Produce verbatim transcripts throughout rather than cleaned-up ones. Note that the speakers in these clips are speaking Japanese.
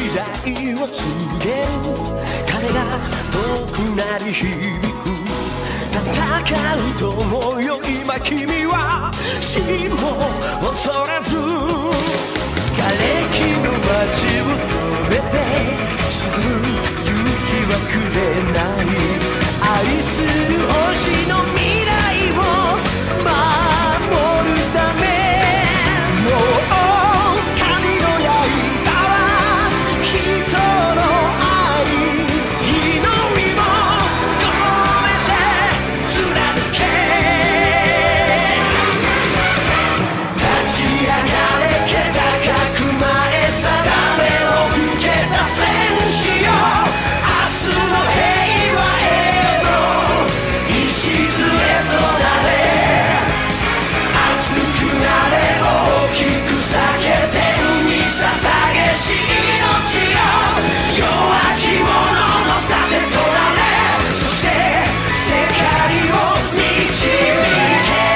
来を告げる彼が遠くなり響く戦うと思うよ今君は死も恐らず瓦礫の街を染めて沈む夕日はくれない愛する星の未来を守るためもう神の刃は人の愛祈りも込めて貫け立ち上がれ気高く前定めを受けた戦士よ明日の平和への礎となれ熱くなれ大きく裂け天に捧げし命よ弱き者の盾となれそして世界を導け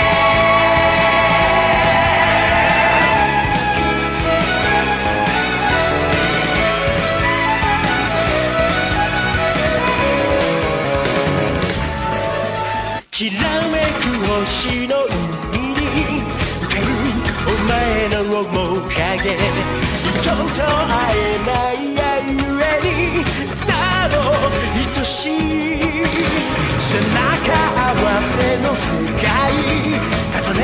きらめく星の海に浮かぶお前の面影人と会えないあゆえになど愛しい背中合わせの世界重